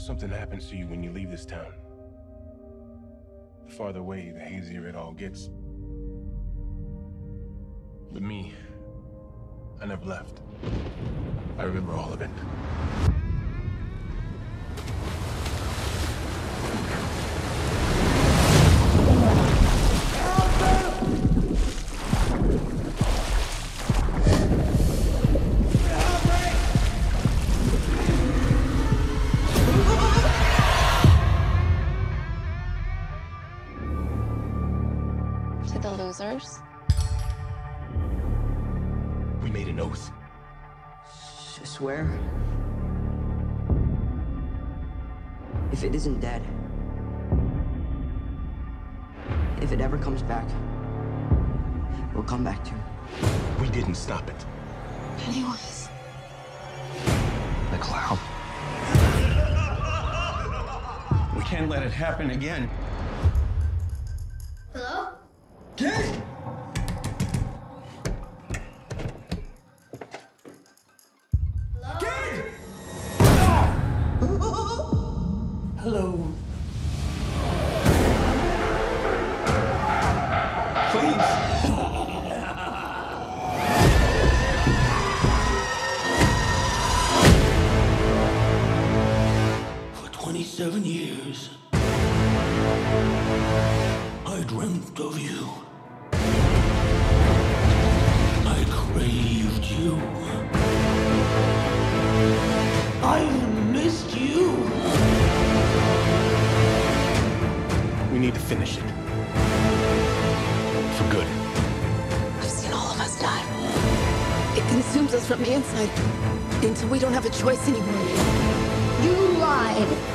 Something happens to you when you leave this town. The farther away, the hazier it all gets. But me, I never left. I remember all of it. To the losers. We made an oath. Swear? If it isn't dead, if it ever comes back, we'll come back to it. We didn't stop it. Pennywise. The clown. We can't let it happen again. Hello? Kid! Hello. Please. For 27 years, I dreamt of you. I craved you. I've missed you. We need to finish it. For good. I've seen all of us die. It consumes us from the inside until we don't have a choice anymore. You lied.